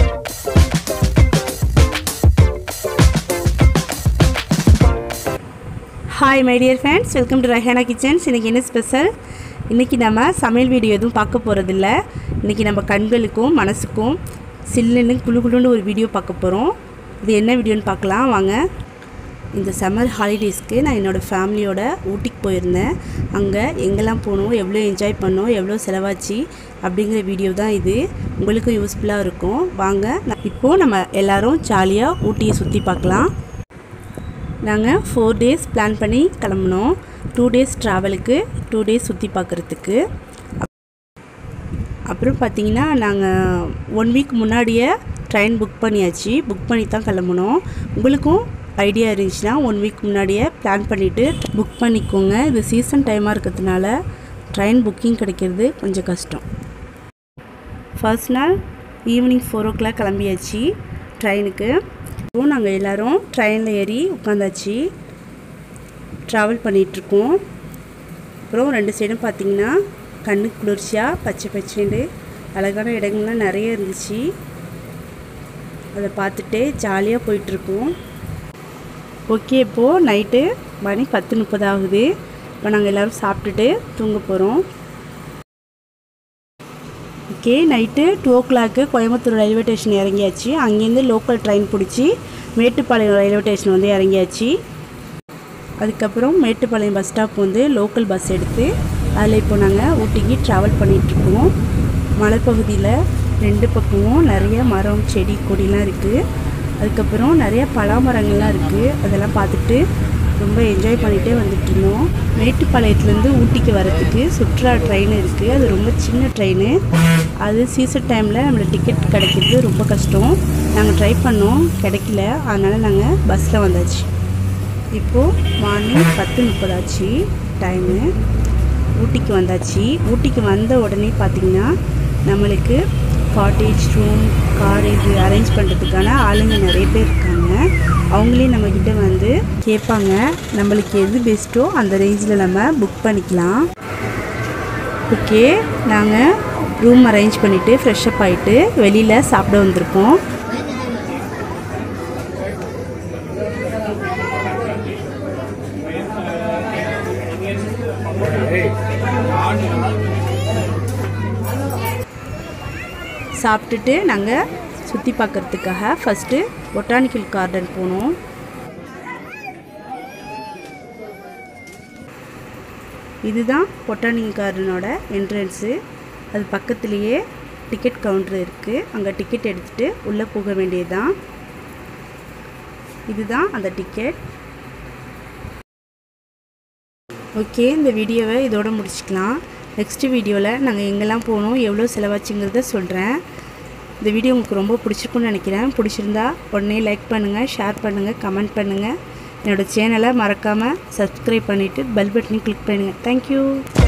Hi my dear friends, welcome to Rayhana Kitchens. இன்னைக்கு என்ன special? இன்னைக்கு நம்ம சமையல் வீடியோ எதுவும் பார்க்க போறது இல்ல. இன்னைக்கு நம்ம கண்களுக்கும் மனசுக்கும் சில்லுன்னு குளுகுளுன்னு ஒரு வீடியோ பார்க்க போறோம். இது என்ன வீடியோன்னு பார்க்கலாம் வாங்க. இந்த சம்மர் ஹாலிடேஸ்க்கு நான் என்னோட ஃபேமிலியோட ஊட்டிக்கு போயிருந்தேன். அங்க எங்கெல்லாம் போனோம், எவ்வளவு என்ஜாய் பண்ணோம், எவ்வளவு செலவாச்சு அப்படிங்கற வீடியோ தான் இது. உங்களுக்கு யூஸ்ஃபுல்லா இருக்கும். வாங்க இப்போ நம்ம எல்லாரும் ஜாலியா ஊட்டியை சுத்தி பார்க்கலாம். நாங்கள் 4 days பிளான் பண்ணி கிளம்பினோம். 2 days ட்ராவலுக்கு 2 days சுற்றி பார்க்குறதுக்கு. அப்புறம் பார்த்திங்கன்னா நாங்கள் 1 week முன்னாடியே ட்ரெயின் புக் பண்ணியாச்சு. புக் பண்ணி தான் கிளம்பினோம். உங்களுக்கும் ஐடியா இருந்துச்சுன்னா 1 week முன்னாடியே பிளான் பண்ணிவிட்டு புக் பண்ணிக்கோங்க. இது சீசன் டைமாக இருக்கிறதுனால ட்ரெயின் புக்கிங் கிடைக்கிறது கொஞ்சம் கஷ்டம். ஃபர்ஸ்ட் நாள் ஈவினிங் 4 o'clock கிளம்பியாச்சு ட்ரெயினுக்கு. இப்போ நாங்கள் எல்லோரும் ட்ரெயினில் ஏறி உட்காந்தாச்சு. ட்ராவல் பண்ணிகிட்ருக்கோம். அப்புறம் 2 சைடும் பார்த்திங்கன்னா கண்ணுக்கு குளிர்ச்சியாக பச்சை பச்சைண்டு அழகான இடங்கள்லாம் நிறைய இருந்துச்சு. அதை பார்த்துட்டு ஜாலியாக போயிட்டுருக்கோம். ஓகே, இப்போது நைட்டு மணி 10:30 ஆகுது. இப்போ நாங்கள் எல்லோரும் சாப்பிட்டுட்டு தூங்க போகிறோம். Okay, night 2 o'clock Coimbatore railway station இறங்கியாச்சு. அங்கேருந்து லோக்கல் ட்ரெயின் பிடிச்சி மேட்டுப்பாளையம் ரயில்வே ஸ்டேஷன் வந்து இறங்கியாச்சு. அதுக்கப்புறம் மேட்டுப்பாளையம் பஸ் ஸ்டாப் வந்து லோக்கல் பஸ் எடுத்து அதில் இப்போ நாங்கள் ஊட்டிக்கு ட்ராவல் பண்ணிகிட்ருக்கோம். மலைப்பகுதியில் 2 பக்கமும் நிறைய மரம் செடி கொடிலாம் இருக்குது. அதுக்கப்புறம் நிறைய பலாமரங்கள்லாம் இருக்குது. அதெல்லாம் பார்த்துட்டு ரொம்ப என்ஜாய் பண்ணிகிட்டே வந்துட்டுருந்தோம். மேட்டுப்பாளையத்துலேருந்து ஊட்டிக்கு வரத்துக்கு சுற்றுலா ட்ரெயின் இருக்குது. அது ரொம்ப சின்ன ட்ரெயின். அது சீசன் டைமில் நம்மளுக்கு டிக்கெட் கிடைக்கிறது ரொம்ப கஷ்டம். நாங்கள் ட்ரை பண்ணோம், கிடைக்கல. அதனால் நாங்கள் பஸ்ஸில் வந்தாச்சு. இப்போது மார்னிங் 10:30 ஆச்சு டைமு. ஊட்டிக்கு வந்தாச்சு. ஊட்டிக்கு வந்த உடனே பார்த்திங்கன்னா நம்மளுக்கு காட்டேஜ் ரூம் கார் இது அரேஞ்ச் பண்ணுறதுக்கான ஆளுங்க நிறைய பேர் இருக்காங்க. அவங்களே நம்மக்கிட்ட வந்து கேட்பாங்க. நம்மளுக்கு எது பெஸ்ட்டோ அந்த ரேஞ்சில் நம்ம புக் பண்ணிக்கலாம். ஓகே, நாங்கள் ரூம் அரேஞ்ச் பண்ணிவிட்டு ஃப்ரெஷ்அப் ஆகிட்டு வெளியில் சாப்பிட வந்திருக்கோம். சாப்பிட்டுட்டு நாங்கள் சுற்றி பார்க்குறதுக்காக ஃபஸ்ட்டு பொட்டானிக்கல் கார்டன் போனோம். இதுதான் பொட்டானிக்கல் கார்டனோட என்ட்ரன்ஸு. அது பக்கத்துலேயே டிக்கெட் கவுண்டர் இருக்குது. அங்கே டிக்கெட் எடுத்துகிட்டு உள்ளே போக வேண்டியது தான். இதுதான் அந்த டிக்கெட். ஓகே, இந்த வீடியோவை இதோட முடிச்சுக்கலாம். நெக்ஸ்ட் வீடியோவில் நாங்கள் எங்கெல்லாம் போனோம், எவ்வளோ செலவாச்சுங்கிறத சொல்கிறேன். இந்த வீடியோ உங்களுக்கு ரொம்ப பிடிச்சிருக்குன்னு நினைக்கிறேன். பிடிச்சிருந்தா உடனே லைக் பண்ணுங்கள், ஷேர் பண்ணுங்கள், கமெண்ட் பண்ணுங்கள். என்னோடய சேனலை மறக்காமல் சப்ஸ்கிரைப் பண்ணிவிட்டு பெல் பட்டனையும் கிளிக் பண்ணுங்கள். தேங்க்யூ.